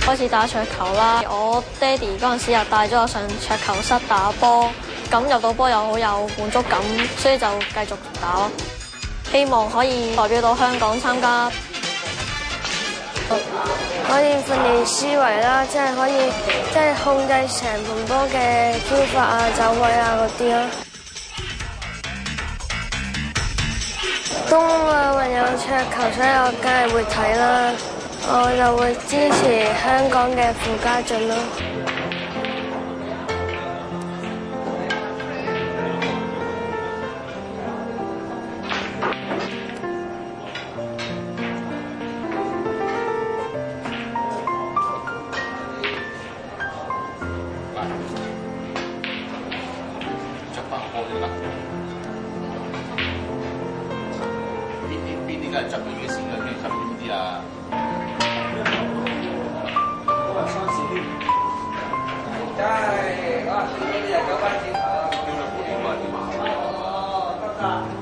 開始打桌球啦。我爹哋嗰陣時又帶咗我上桌球室打波，咁入到波又好有滿足感，所以就繼續打咯。希望可以代表到香港參加。 可以訓練思維啦，即係可以控制成盤波嘅飄發啊、走位啊嗰啲咯。冬奧運有桌球，所以我梗係會睇啦。我就會支持香港嘅傅家俊咯。 邊啲係執到嘅線嘅，邊執到呢啲啊？ 真係，哇！呢啲係9番線啊！ 叫佢冇點啊？點啊？